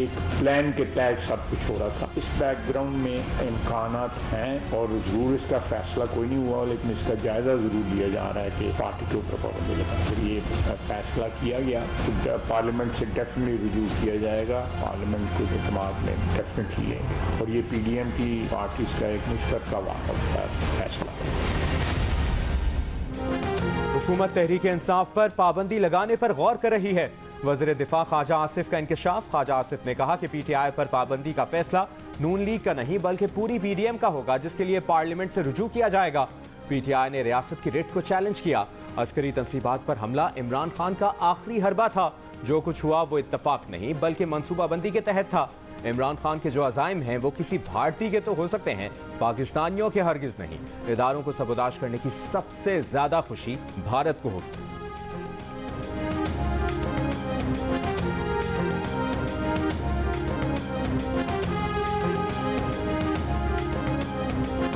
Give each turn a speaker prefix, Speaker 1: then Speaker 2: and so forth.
Speaker 1: एक प्लान के तहत सब कुछ हो रहा था। इस बैकग्राउंड में इम्कानात हैं और जरूर इसका फैसला कोई नहीं हुआ, लेकिन इसका जायजा जरूर लिया जा रहा है कि पार्टी के ऊपर पाबंदी लगा। फिर ये फैसला किया गया तो पार्लियामेंट से डेफिनेटली रिव्यू किया जाएगा, पार्लियामेंट को दिमाग में डेफिनेटली लेंगे और ये PDM की पार्टीज का एक मुश्तरका फैसला है।
Speaker 2: हुकूमत तहरीक इंसाफ पर पाबंदी लगाने पर गौर कर रही है। वज़ीर दिफा ख्वाजा आसिफ का इंकशाफ। ख्वाजा आसिफ ने कहा कि PTI पर पाबंदी का फैसला नून लीग का नहीं बल्कि पूरी PDM का होगा, जिसके लिए पार्लियामेंट से रुजू किया जाएगा। PTI ने रियासत की रिट को चैलेंज किया। अस्करी तंसीबात पर हमला इमरान खान का आखिरी हरबा था। जो कुछ हुआ वो इत्तफाक नहीं बल्कि मनसूबाबंदी के तहत था। इमरान खान के जो अज़ाइम हैं वो किसी भारतीय के तो हो सकते हैं, पाकिस्तानियों के हरगिज नहीं। इदारों को सबोदाश करने की सबसे ज्यादा खुशी भारत को होगी।